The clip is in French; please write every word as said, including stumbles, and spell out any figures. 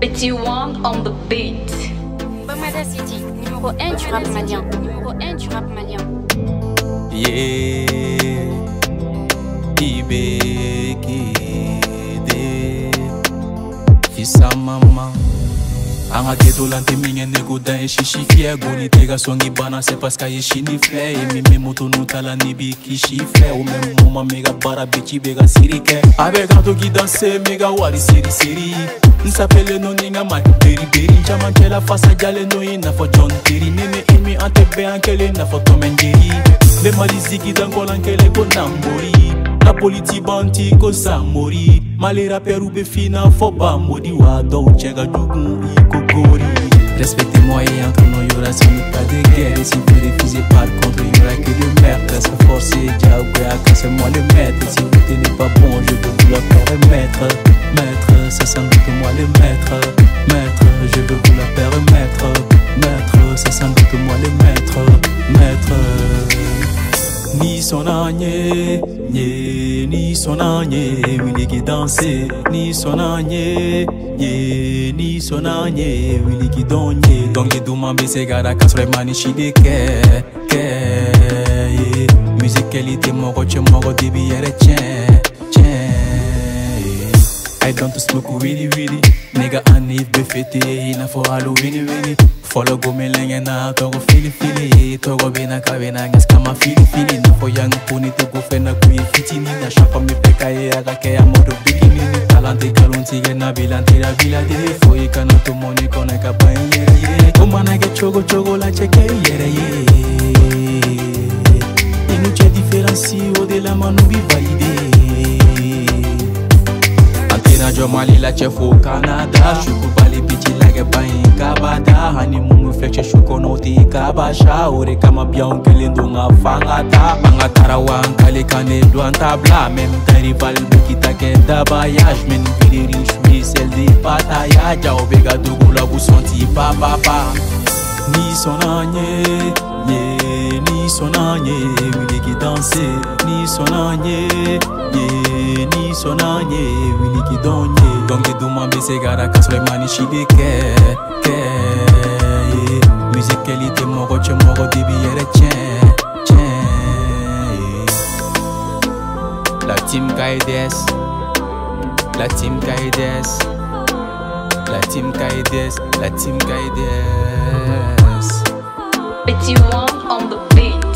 Petit One on the beat. Bamada City, numéro un du rap malien. Numéro un du rap malien. Yeah, Ibekide, fils à maman. Anga ghetto lante minge nego da shishi fie goni tega songi bana c'est parce que shini fe e mi me moto no tala ni bi kishi fe o même mama mega bara bichi bega sirike avec un qui danser mega wari seri seri nsapele no ninga ma beri beri chama kela fasa jale no ina fo John Terry nene imi ante be ankele na fo tomengeri le maliziki dangola nkele ko nambori la politique banti ko samori malera perube fina fo ba modi wa do chega jugun ikokori. Respectez-moi et entre nous y'aura sans doute pas de guerre. Et si vous refusez par contre y'aura que de merde. Reste forcé, diable, c'est moi le maître. Si vous tenez pas bon je veux vous la permettre. Maître, c'est sans doute moi le maître. Maître, je veux vous la permettre. Maître, c'est sans doute moi le maître. Maître, ni son agné, ni son agné, oui qui danser, ni son agné, ni son agné, oui qui donne. Donc les doumans baissent gada kasre mani chide ke ke. Musique qualité mon roche mon roche débi yere tien tien. I don't smoke really really, nigga anif befete ina for Halloween really. Follow go me lenge na togo fili fili, togo bina kabina ngas kama fili fili. Na fo yang puni to go fena kuyi fitini na shapa mi peka ye aga ke ya modo bikini. Talante kalunti ge na bilanti la bila de fo ikana to moni kona ka pa yere ye. Koma na ge chogo chogo la cheke yere ye. Inu che differenci o de la manu bi valide. Antena jo mali la chefo Canada, shuku bali bichi lage bain kabada. Hani mungu fleche shuko noti kabasha. Ore kama biao kelendo nga fangata. Manga tarawa ankale kane douan tabla. Même tari val bukita ke dabayage. Men viri riche celle de pataya. Jao bega dogo la vous senti pa pa pa. Ni son agne, yeah, ni son agne, oui qui danse, ni son agne, yeah, ni son agne, oui qui donne. Donc les doumans baissent gara kasre mani chide ke ke. Musique qualité mon roche mon roche débi yere tien tien. La team Kaides, la team Kaides, la team Kaides, la team Kaides. Petit One on the beat.